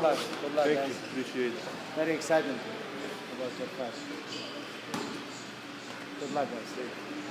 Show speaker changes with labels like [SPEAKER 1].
[SPEAKER 1] luck. Good luck,
[SPEAKER 2] Thank
[SPEAKER 1] guys.
[SPEAKER 2] you. Appreciate it.
[SPEAKER 1] Very excited about your fight. Good luck, guys.